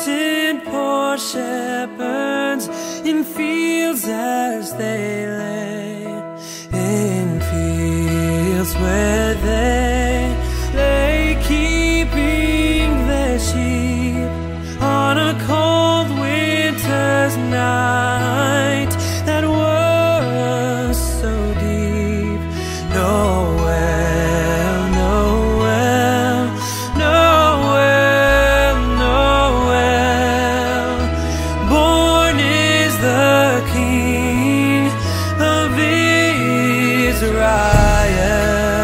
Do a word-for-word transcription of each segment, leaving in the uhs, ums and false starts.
innocent poor shepherds in fields as they lay, in fields where they lay keeping their sheep on a cold winter's night that was so deep. Noel, Noel, Noel, Noel, born is the King of Israel.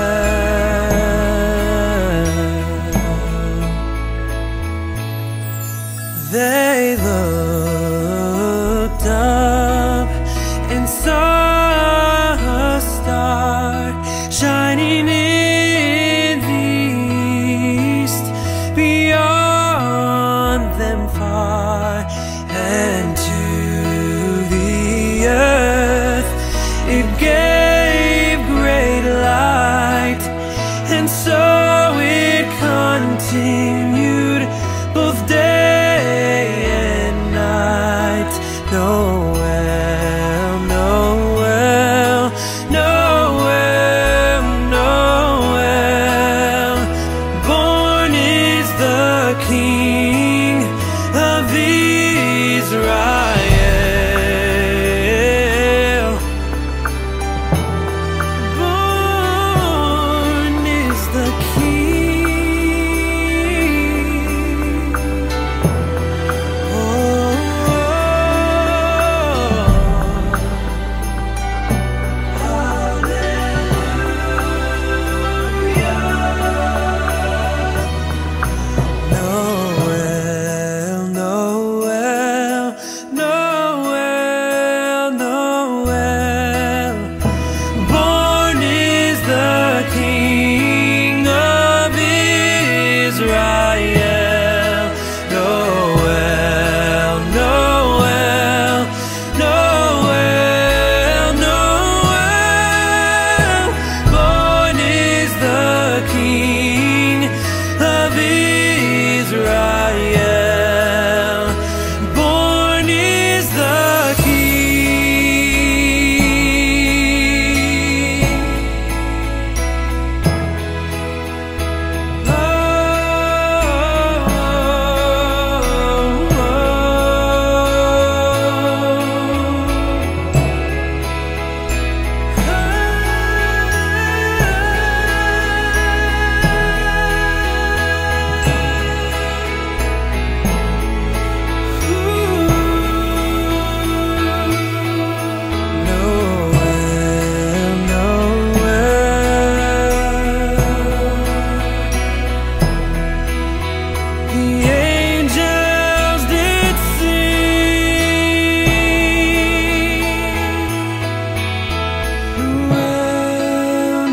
They looked up and saw a star shining in the east, beyond them far, and to the earth it gave great light, and so it continued both day and night. Noel, Noel, Noel, Noel, born is the King of Israel. Born is the King. Oh, Noel, Noel, Noel, Noel, born is the King of Israel. Noel, Noel, Noel, Noel, born is the King of Israel. Born is the King. Oh, Noel, Noel, the angels did sing. Noel,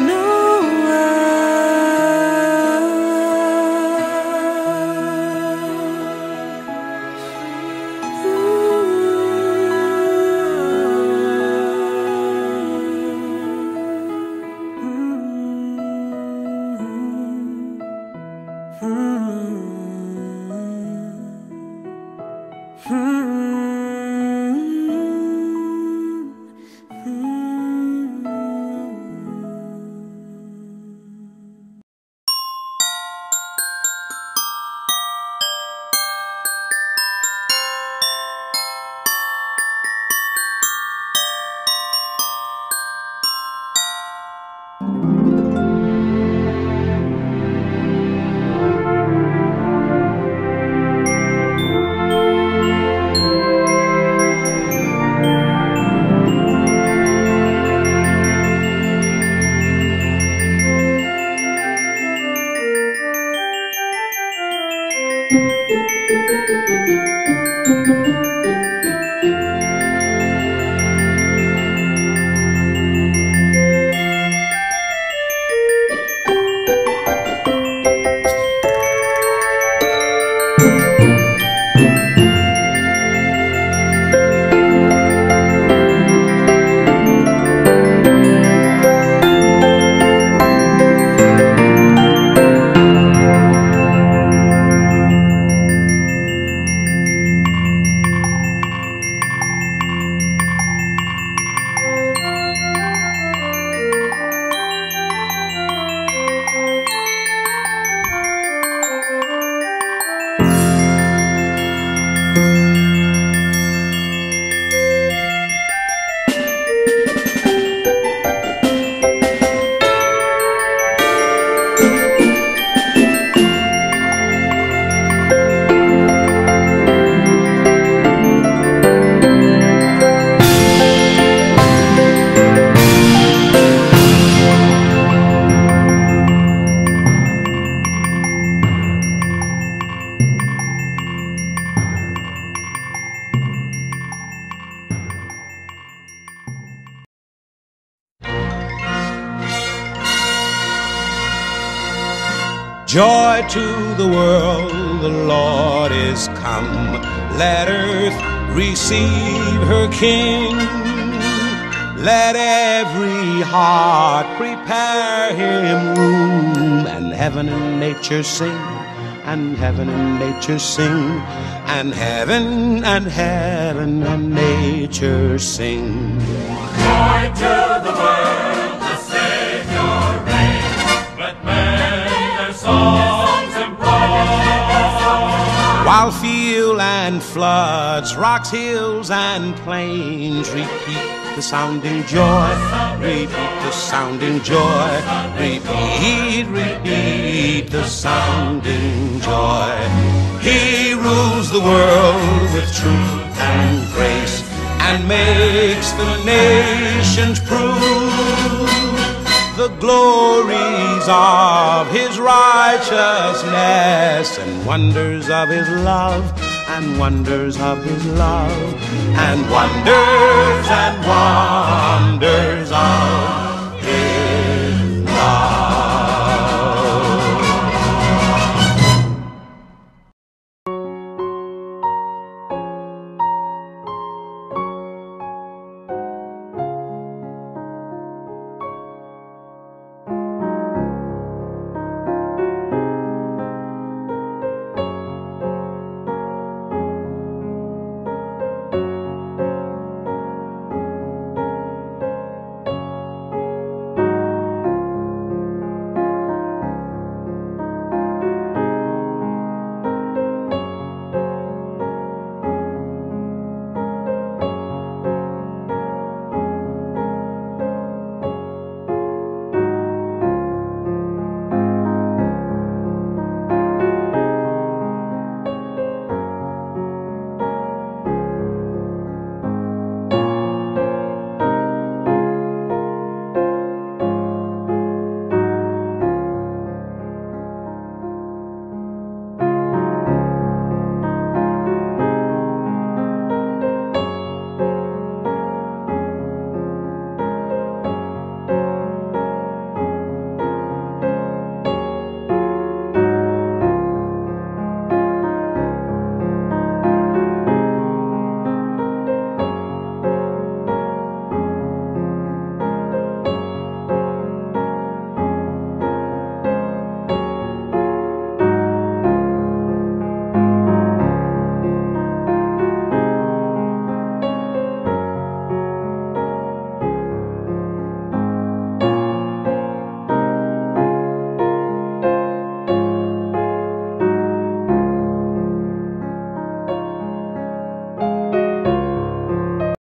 Joy to the world, the Lord is come. Let earth receive her King. Let every heart prepare him room. And heaven and nature sing, and heaven and nature sing, and heaven and heaven and nature sing. Joy to the world, the Savior reigns. Let men their songs employ. While field and floods, rocks, hills, and plains repeat the sounding joy, repeat the sounding joy, repeat, repeat the sounding joy. He rules the world with truth and grace, and makes the nations prove the glories of his righteousness, and wonders of his love, and wonders of his love, and wonders and wonders of